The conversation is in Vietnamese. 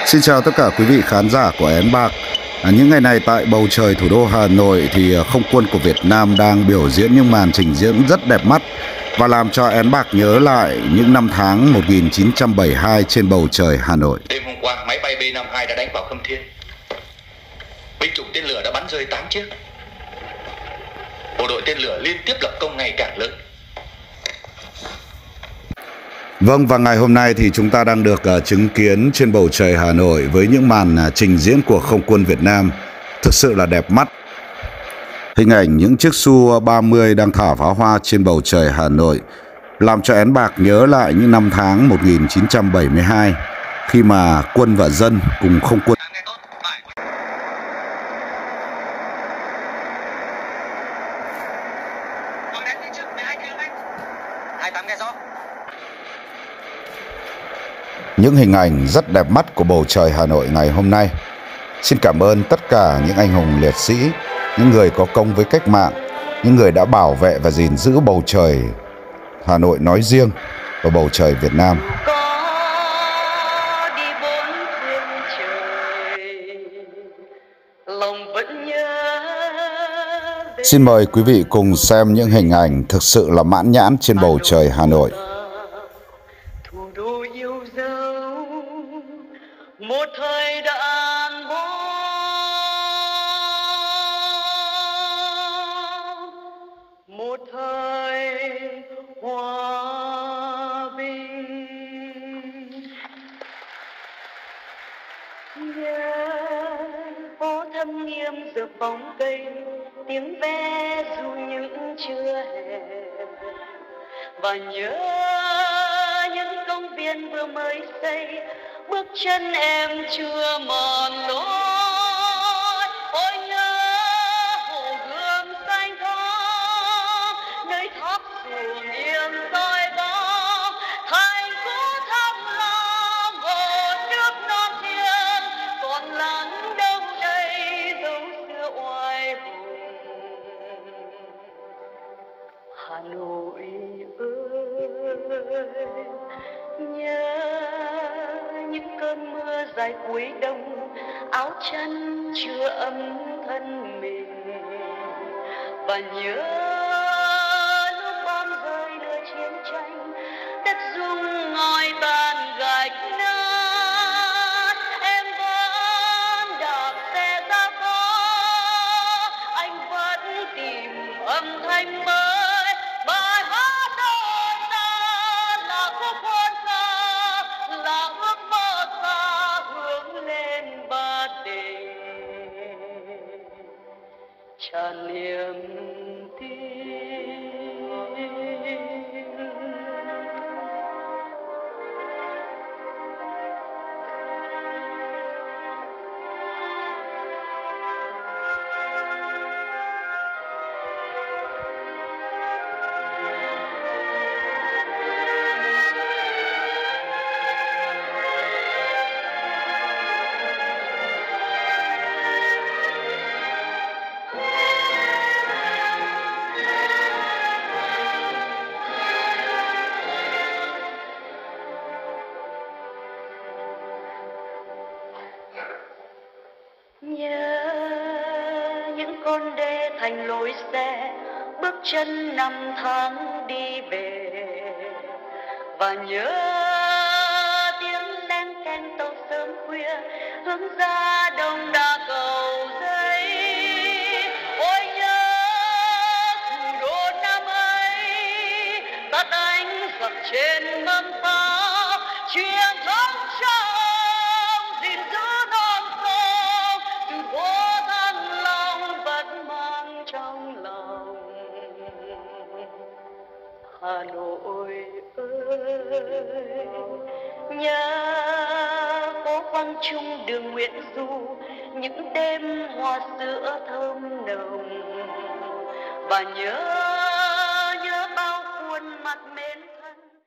Xin chào tất cả quý vị khán giả của Én Bạc. Những ngày này tại bầu trời thủ đô Hà Nội thì không quân của Việt Nam đang biểu diễn những màn trình diễn rất đẹp mắt và làm cho Én Bạc nhớ lại những năm tháng 1972 trên bầu trời Hà Nội. Đêm hôm qua, máy bay B-52 đã đánh vào Khâm Thiên. Binh chủng tên lửa đã bắn rơi 8 chiếc. Bộ đội tên lửa liên tiếp lập công ngày càng lớn. Vâng, và ngày hôm nay thì chúng ta đang được chứng kiến trên bầu trời Hà Nội với những màn trình diễn của không quân Việt Nam thực sự là đẹp mắt. Hình ảnh những chiếc Su-30 đang thả pháo hoa trên bầu trời Hà Nội làm cho Én Bạc nhớ lại những năm tháng 1972 khi mà quân và dân cùng không quân. Những hình ảnh rất đẹp mắt của bầu trời Hà Nội ngày hôm nay. Xin cảm ơn tất cả những anh hùng liệt sĩ, những người có công với cách mạng, những người đã bảo vệ và gìn giữ bầu trời Hà Nội nói riêng và bầu trời Việt Nam. Xin mời quý vị cùng xem những hình ảnh thực sự là mãn nhãn trên bầu trời Hà Nội. Một thời đàn bóng, một thời hòa bình. Nhớ phố thâm nghiêm giữa bóng cây, tiếng ve ru những trưa hè, và nhớ những công viên vừa mới xây, bước chân em chưa mòn lối. Ôi nhớ hồ gươm xanh thắm, nơi tháp xuồng yên soi bóng, thành phố thăng long một nước non thiên, còn lắng đâu đây dấu xưa oai hùng. Hà Nội ơi, nhớ những cơn mưa dài cuối đông, áo chân chưa ấm thân mình, và nhớ lúc bom rơi lửa chiến tranh, đất rung ngói tan gạch nát. Em vẫn đạp xe ra phố, anh vẫn tìm âm thanh mới. Bài hát đôi ta là khúc hôn ca, là ước mơ ta hướng lên ba đình, tràn niềm tin. Nhớ những con đê thành lối xe, bước chân năm tháng đi về, và nhớ tiếng len ken tàu sớm khuya hướng ra đông đa cầu giấy. Ôi nhớ thủ đô năm ấy, tắt ánh giặc trên mâm pháo, truyền thống trong gìn giữ non sông, từ phố Thăng Long vẫn mang trong lòng. Hà Nội ơi, nhớ phố Quang Trung đường Nguyễn Du, những đêm hoa sữa thơm nồng, và nhớ bao khuôn mặt mến